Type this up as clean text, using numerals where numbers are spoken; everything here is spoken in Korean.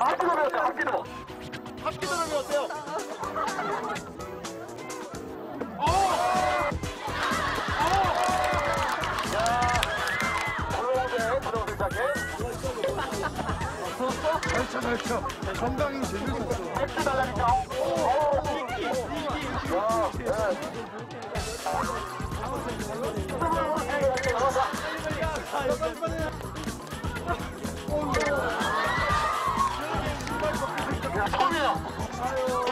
합기도 배웠어요, 합기도. 합기도를 배웠어요. 고등어들 자켓. 그렇죠. 건강이 제일 좋죠. 맥주 달라니까. 처음이에요.